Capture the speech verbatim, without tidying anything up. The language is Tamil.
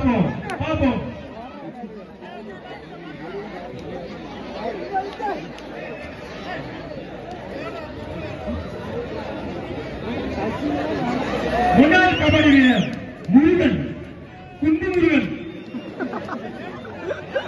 பாப்போம் பாப்போம். முன்னாள் கபடி வீரர் முருகன், குண்டு முருகன்